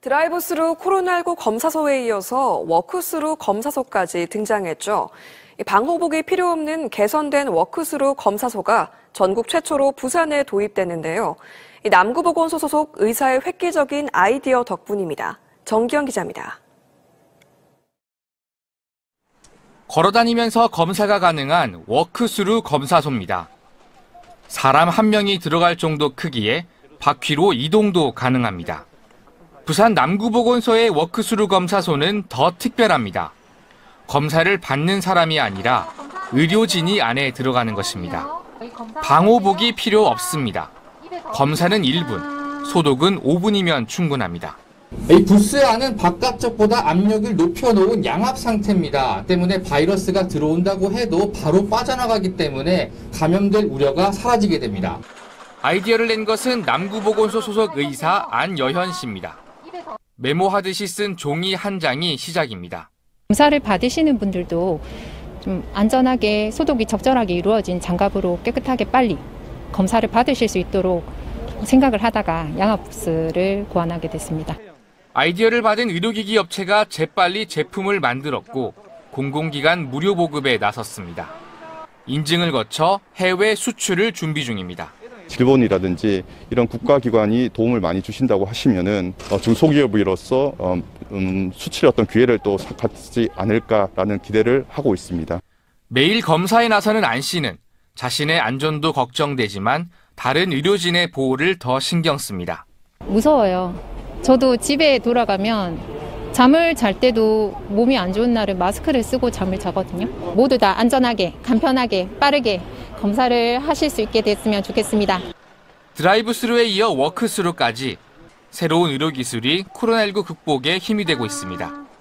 드라이브스루 코로나19 검사소에 이어서 워크스루 검사소까지 등장했죠. 방호복이 필요 없는 개선된 워크스루 검사소가 전국 최초로 부산에 도입됐는데요. 남구보건소 소속 의사의 획기적인 아이디어 덕분입니다. 정기영 기자입니다. 걸어다니면서 검사가 가능한 워크스루 검사소입니다. 사람 한 명이 들어갈 정도 크기에 바퀴로 이동도 가능합니다. 부산 남구보건소의 워크스루 검사소는 더 특별합니다. 검사를 받는 사람이 아니라 의료진이 안에 들어가는 것입니다. 방호복이 필요 없습니다. 검사는 1분, 소독은 5분이면 충분합니다. 이 부스 안은 바깥쪽보다 압력을 높여놓은 양압 상태입니다. 때문에 바이러스가 들어온다고 해도 바로 빠져나가기 때문에 감염될 우려가 사라지게 됩니다. 아이디어를 낸 것은 남구보건소 소속 의사 안여현 씨입니다. 메모하듯이 쓴 종이 한 장이 시작입니다. 검사를 받으시는 분들도 좀 안전하게 소독이 적절하게 이루어진 장갑으로 깨끗하게 빨리 검사를 받으실 수 있도록 생각을 하다가 양압부스를 고안하게 됐습니다. 아이디어를 받은 의료기기 업체가 재빨리 제품을 만들었고 공공기관 무료 보급에 나섰습니다. 인증을 거쳐 해외 수출을 준비 중입니다. 일본이라든지 이런 국가기관이 도움을 많이 주신다고 하시면은 중소기업으로서 수출의 어떤 기회를 또 갖지 않을까라는 기대를 하고 있습니다. 매일 검사에 나서는 안 씨는 자신의 안전도 걱정되지만 다른 의료진의 보호를 더 신경 씁니다. 무서워요. 저도 집에 돌아가면 잠을 잘 때도 몸이 안 좋은 날은 마스크를 쓰고 잠을 자거든요. 모두 다 안전하게, 간편하게, 빠르게 검사를 하실 수 있게 됐으면 좋겠습니다. 드라이브스루에 이어 워크스루까지 새로운 의료기술이 코로나19 극복에 힘이 되고 있습니다.